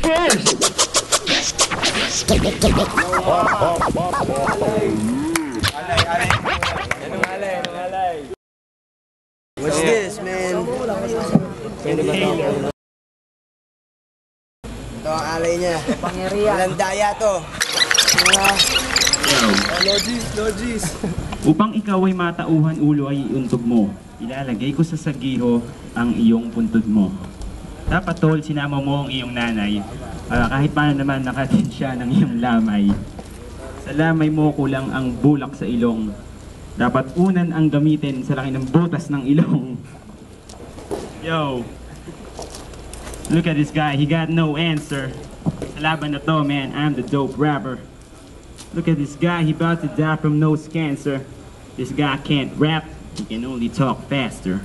Cheers! What's this, man? Ito ang alay niya. Walang daya to. Logis. Upang ikaw ay matauhan ulo ay iuntog mo. Ilalagay ko sa Saguijo ang iyong puntod mo. Dapat tol, sinama mo ang iyong nanay. Kahit paano naman nakatin siya ng iyong lamay. Sa lamay mo kulang ang bulak sa ilong. Dapat unan ang gamitin sa laki ng butas ng ilong. Yo! Look at this guy, he got no answer. Sa laban na to, man, I'm the dope rapper. Look at this guy, he about to die from nose cancer. This guy can't rap, he can only talk faster.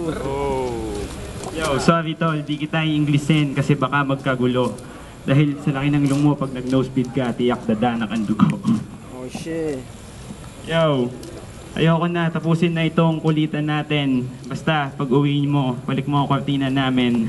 Yo, sorry tol, di kita i-Englishin kasi baka magkagulo. Dahil sa laki ng ilong mo, pag nag-nosebleed ka, tiyak dadanak ang dugo. Oh shit. Yo, ayoko na, tapusin na itong kulitan natin. Basta, pag uwi mo, balik mo ang kortina namin.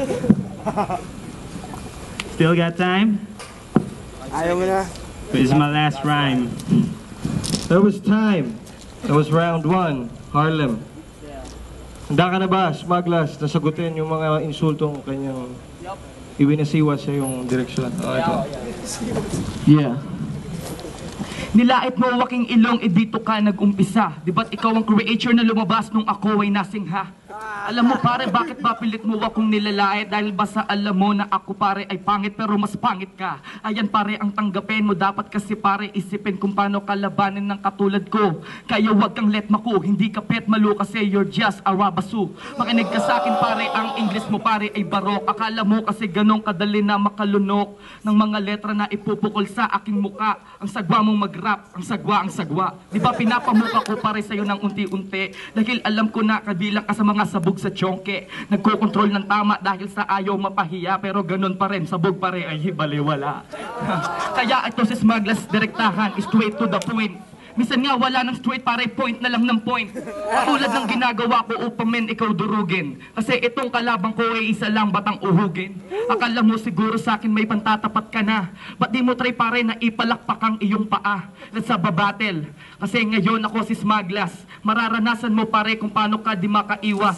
Still got time? Ayaw mo na. This is my last rhyme. There was time. That was round 1, Harlem. Handa ka na ba, Smugglaz, na sagutin yung mga insultong kanyang iwinasiwa sa yung direksyon? Oh, ito. Yeah. Nilait mo waking ilong, dito ka nag-umpisa. Di ba't ikaw ang creator na lumabas nung ako ay nasingha? Alam mo pare, bakit ba pilit mo akong nilalait? Dahil ba sa alam mo na ako pare ay pangit pero mas pangit ka? Ayan pare ang tanggapin mo, dapat kasi pare isipin kung paano kalabanin ng katulad ko. Kaya wag kang let mako, hindi ka pet malu kasi you're just a rabasu. Makinig ka sa akin pare, ang English mo pare ay barok. Akala mo kasi ganong kadali na makalunok ng mga letra na ipupukol sa aking muka. Ang sagwa mong mag-rap, ang sagwa. Di ba pinapamuka ko pare sa'yo ng unti-unti? Dahil alam ko na kabilang ka sa mga sabog sa tiyongke. Nagkokontrol ng tama dahil sa ayaw mapahiya, pero ganun pa rin, sabog pa rin ay hibaliwala. Kaya ito si Smugglaz, direktahan, straight to the point. Minsan nga wala ng straight, pare point na lang ng point. Katulad ng ginagawa ko upang men ikaw durugin. Kasi itong kalabang ko ay isa lang, batang uhugin. Akala mo siguro sa akin may pantatapat ka na. Ba't di mo try pare na ipalakpak ang iyong paa? Let's have a battle. Kasi ngayon ako si Smugglaz. Mararanasan mo pare kung paano ka di makaiwas.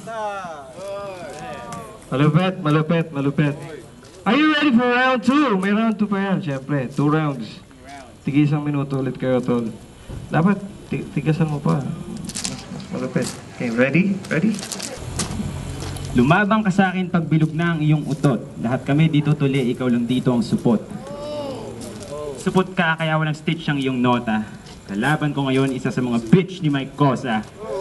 Malupit. Are you ready for round 2? May round 2 pa yan, syempre. 2 rounds. Tigi isang minuto ulit kayo, tol. Dapat, tigasan mo pa. Malupit. Okay, ready? Lumabang ka sa akin pag bilog na ang iyong utot. Lahat kami dito tuli, ikaw lang dito ang supot. Supot ka kaya walang stitch ang iyong nota. Kalaban ko ngayon isa sa mga bitch ni Mike Cosa.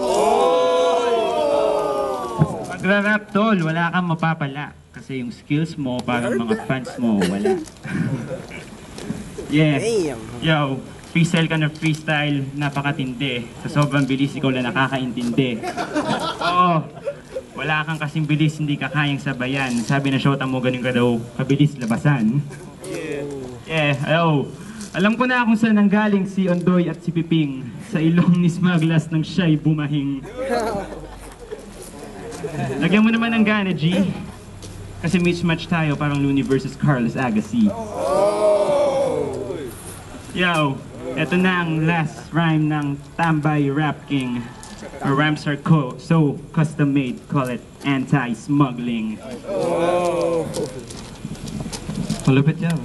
Magra-rap tol, wala kang mapapala. Kasi yung skills mo, parang mga fans mo, wala. Yeah. Yo, freestyle ka na freestyle, napakatindi. Sa sobrang bilis, ikaw lang nakakaintindi. Oo, wala kang kasing bilis, hindi ka kayang sabayan. Sabi na shota mo, ganun ka daw, kabilis labasan. Yeah, alam ko na kung saan nanggaling si Ondoy at si Piping. Sa ilong ni Smugglaz nang siya'y bumahing. Lagyan mo naman ng gana, G. Kasi mismatch tayo, parang Looney versus Carlos Agassi. Yo, eto na ang last rhyme ng Tibay Rap King. Our rhymes are so custom-made, call it anti-smuggling. Malupit yan.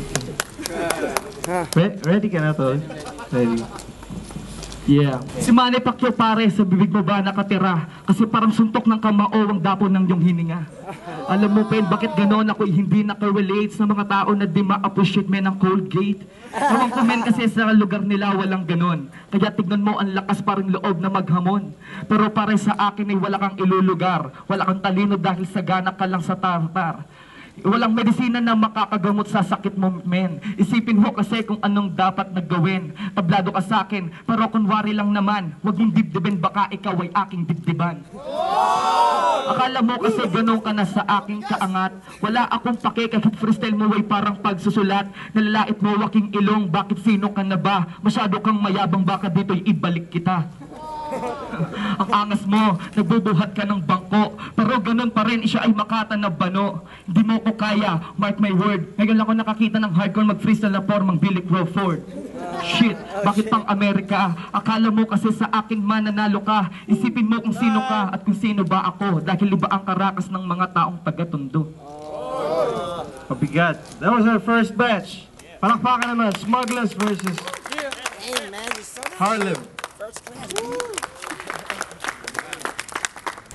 Ready ka na, tol? Ready. Yeah. Si Manny Pacquiao pare, sa bibig mo ba nakatira? Kasi parang suntok ng kamao ang dapon ng iyong hininga. Alam mo, Pen, bakit gano'n ako hindi nakarelate sa mga tao na di ma-appreciate men ng Colgate? Ewan ko men kasi sa lugar nila walang gano'n. Kaya tignan mo ang lakas parang loob na maghamon. Pero pare sa akin ay wala kang ilulugar. Wala kang talino dahil sagana ka lang sa tartar. Walang medisina na makakagamot sa sakit mo, men. Isipin mo kasi kung anong dapat naggawin. Tablado ka sa akin, pero kunwari lang naman. Huwag mong dibdibin, baka ikaw ay aking dibdiban. Akala mo kasi ganun ka na sa aking kaangat. Wala akong pake kahit freestyle mo ay parang pagsusulat. Nalalait mo waking ilong, bakit sino ka na ba? Masyado kang mayabang, baka dito'y ibalik kita. Ang angas mo, nagbubuhat ka ng bangko. Pero ganun pa rin, siya ay Makata na bano. Hindi mo ko kaya, mark my word. Ngayon ako nakakita ng hardcore mag-freestyle na formang Billy Crawford. Shit, bakit pang Amerika? Akala mo kasi sa aking mananalo ka. Isipin mo kung sino ka at kung sino ba ako. Dahil iba ang karakas ng mga taong taga-Tondo. Mabigat. That was our first batch. Palakpakan naman, Smugglaz versus Harlem.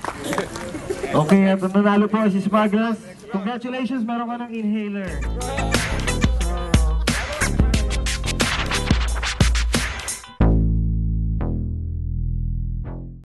Okay, at nanalo po si Smugglaz. Congratulations, meron ka ng inhaler.